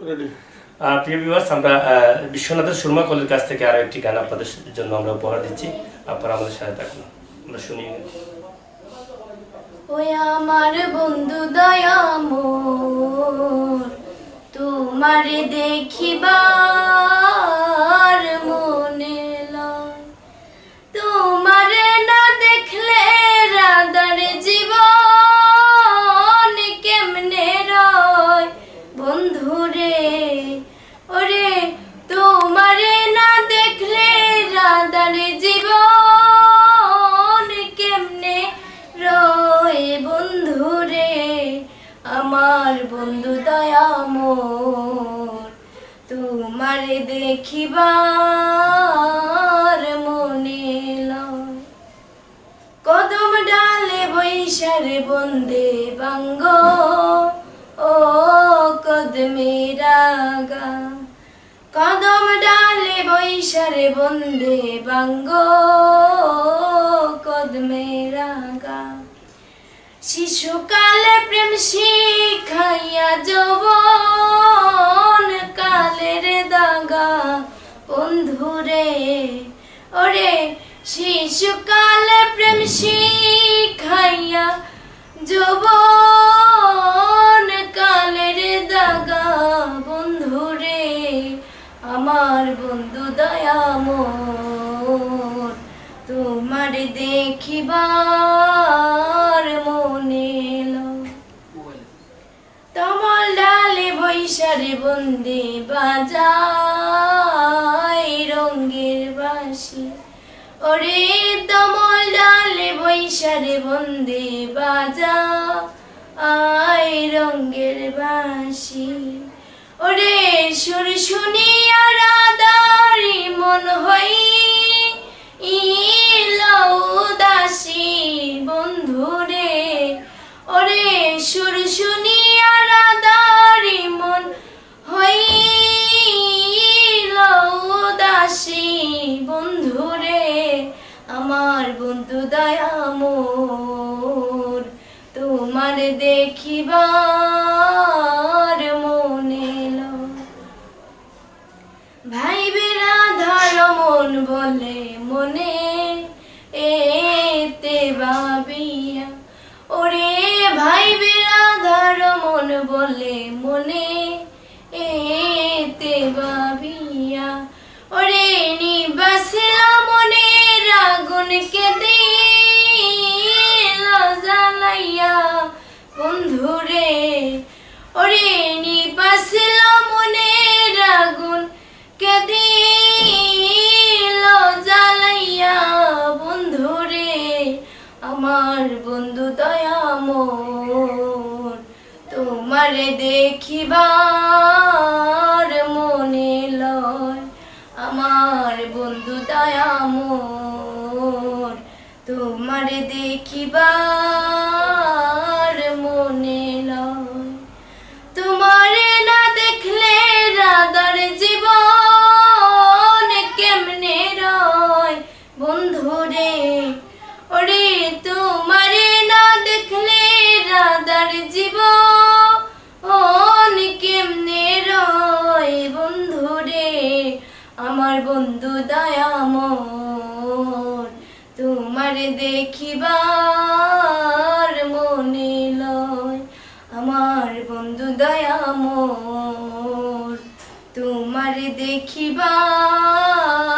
প্রিয় ভিউয়ার্স, আমরা বিশ্বনাথের সুরমা কলের কাছ থেকে আরো একটি গান আপনাদের জন্য আমরা উপহার দিচ্ছি। আপনারা আমাদের সাথে থাকুন, আমরা শুনি। ওই আমার বন্ধু দয়ামোর, তোমারে দেখিবার মনে লয়, তোমারে না দেখলে রাধার জীবন কেমনে রয় বন্ধুরে। ওরে তোমারে না দেখলে রাধার জীবন কেমনে রয় বন্ধুরে। আমার বন্ধু দয়ামোর, তোমারে দেখিবার মনে লয়। কদম ডালে বৈশারে বন্দে বাঙ্গ, ও কদমেরা গা। কদম ডালে বৈশারে বন্দে বাঙ্গ, কদমেরা গা। শিশুকালে প্রেম শিখাইয়া যৌবন কালের দাগা বন্ধুরে। ওরে শিশুকালে প্রেম শিখাইয়া যৌবন কালের দাগা বন্ধুরে। আমার বন্ধু দয়ামোর, তোমার দেখিবার মনে লয়। তমল ডালে বৈশারে বন্দে বাজায় রঙ্গের বাঁশি। ওরে তমল ডালে বৈশারে বন্দে বাজায় রঙ্গের বাঁশি। ওরে সুর শুনিয়া রাধারি মন হই উদাসী বন্ধুরে। ওরে সুর শুনিয়া রাধারি মন হইল উদাসী বন্ধুরে। আমার বন্ধু দয়ামোর, তোমার দেখিবার মনে লয়। ভাই রাধার মন বলে মনে এতে ভাবিয়া। ওরে ভাই রাধার মন বলে মনে এতে ভাবিয়া। ওরে নিবাসিলা মনের আগুনকে দিল জ্বালাইয়া বন্ধুরে। ওরে নিবাসিলা মনের আগুন কে দিল জ্বালাইয়া বন্ধুরে। আমার বন্ধু দয়ামোর, তোমারে দেখিবার মনে লয়। আমার বন্ধু দয়ামোর, তোমারে দেখিবার মনে লয়। তোমারে না দেখলে রাধার জীবন কেমনে রয় বন্ধুরে। ওরে তোমারে না দেখলে রাধার জীবন কেমনে রয় বন্ধুরে। আমার বন্ধু দয়ামোর, তোমারে দেখিবার মনে লয়। আমার বন্ধু দয়ামোর, তোমারে দেখিবার